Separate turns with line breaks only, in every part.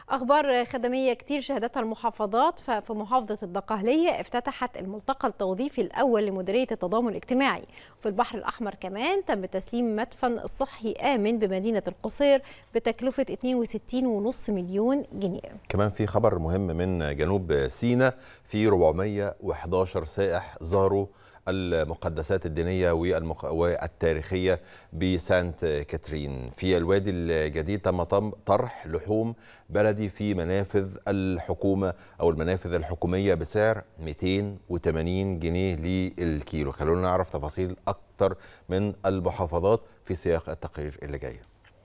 أخبار خدمية كتير شهدتها المحافظات. ففي محافظة الدقهلية افتتحت الملتقى التوظيفي الأول لمديرية التضامن الاجتماعي. وفي البحر الأحمر كمان تم تسليم مدفن الصحي آمن بمدينة القصير بتكلفة 62.5 مليون جنيه.
كمان في خبر مهم من جنوب سيناء، في 411 سائح زاروا المقدسات الدينية والتاريخية بسانت كاترين. في الوادي الجديد تم طرح لحوم بلدي في منافذ الحكومة أو المنافذ الحكومية بسعر 280 جنيه للكيلو. خلونا نعرف تفاصيل أكتر من المحافظات في سياق التقرير اللي جاي.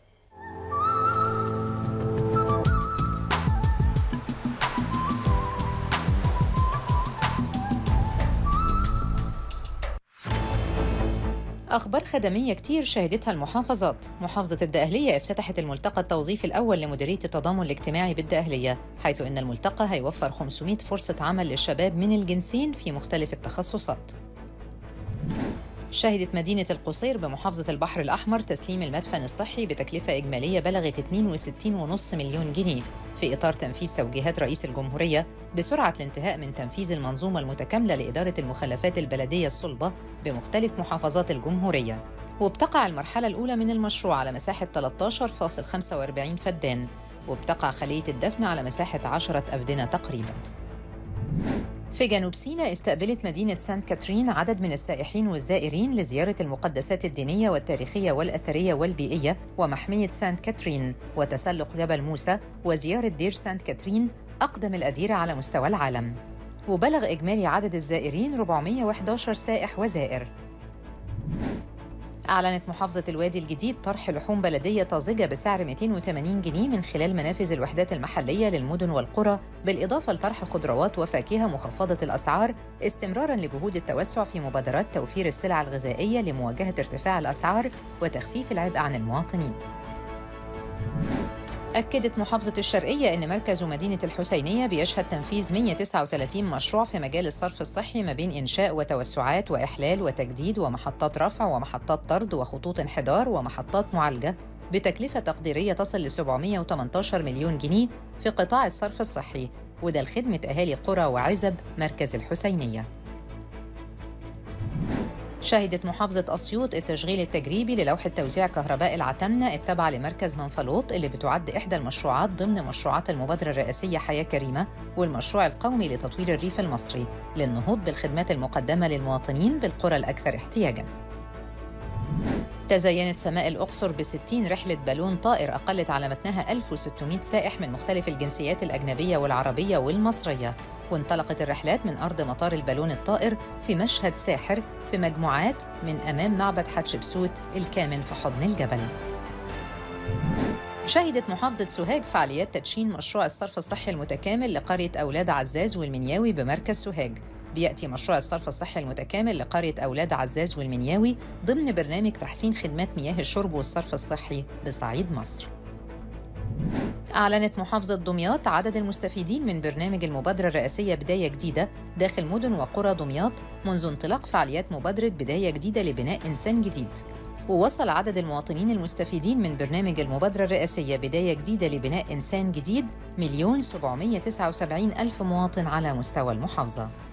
أخبار خدمية كتير شهدتها المحافظات. محافظة الدقهلية افتتحت الملتقى التوظيفي الأول لمديرية التضامن الاجتماعي بالدقهلية، حيث إن الملتقى هيوفر 500 فرصة عمل للشباب من الجنسين في مختلف التخصصات. شهدت مدينة القصير بمحافظة البحر الأحمر تسليم المدفن الصحي بتكلفة إجمالية بلغت 62.5 مليون جنيه في إطار تنفيذ توجيهات رئيس الجمهورية بسرعة الانتهاء من تنفيذ المنظومة المتكاملة لإدارة المخلفات البلدية الصلبة بمختلف محافظات الجمهورية. وبتقع المرحلة الأولى من المشروع على مساحة 13.45 فدان، وبتقع خلية الدفن على مساحة 10 أفدنة تقريباً. في جنوب سيناء استقبلت مدينة سانت كاترين عدد من السائحين والزائرين لزيارة المقدسات الدينية والتاريخية والأثرية والبيئية ومحمية سانت كاترين وتسلق جبل موسى وزيارة دير سانت كاترين أقدم الأديرة على مستوى العالم. وبلغ إجمالي عدد الزائرين 411 سائح وزائر. أعلنت محافظة الوادي الجديد طرح لحوم بلدية طازجة بسعر 280 جنيه من خلال منافذ الوحدات المحلية للمدن والقرى، بالإضافة لطرح خضروات وفاكهة مخفضة الأسعار استمراراً لجهود التوسع في مبادرات توفير السلع الغذائية لمواجهة ارتفاع الأسعار وتخفيف العبء عن المواطنين. أكدت محافظة الشرقية أن مركز مدينة الحسينية بيشهد تنفيذ 139 مشروع في مجال الصرف الصحي ما بين إنشاء وتوسعات وإحلال وتجديد ومحطات رفع ومحطات طرد وخطوط انحدار ومحطات معالجة بتكلفة تقديرية تصل ل 718 مليون جنيه في قطاع الصرف الصحي، وده لخدمة أهالي قرى وعزب مركز الحسينية. شهدت محافظة أسيوط التشغيل التجريبي للوحة توزيع كهرباء العتمنة التابعة لمركز منفلوط، اللي بتعد إحدى المشروعات ضمن مشروعات المبادرة الرئاسية حياة كريمة والمشروع القومي لتطوير الريف المصري للنهوض بالخدمات المقدمة للمواطنين بالقرى الأكثر احتياجاً. تزينت سماء الأقصر ب60 رحلة بالون طائر أقلت على متنها 1600 سائح من مختلف الجنسيات الأجنبية والعربية والمصرية، وانطلقت الرحلات من أرض مطار البالون الطائر في مشهد ساحر في مجموعات من أمام معبد حتشبسوت الكامن في حضن الجبل. شهدت محافظة سوهاج فعاليات تدشين مشروع الصرف الصحي المتكامل لقرية أولاد عزاز والمنياوي بمركز سوهاج. بيأتي مشروع الصرف الصحي المتكامل لقرية أولاد عزاز والمنياوي ضمن برنامج تحسين خدمات مياه الشرب والصرف الصحي بصعيد مصر. أعلنت محافظة دمياط عدد المستفيدين من برنامج المبادرة الرئاسية بداية جديدة داخل مدن وقرى دمياط منذ انطلاق فعاليات مبادرة بداية جديدة لبناء إنسان جديد. ووصل عدد المواطنين المستفيدين من برنامج المبادرة الرئاسية بداية جديدة لبناء إنسان جديد 1,779,000 مواطن على مستوى المحافظة.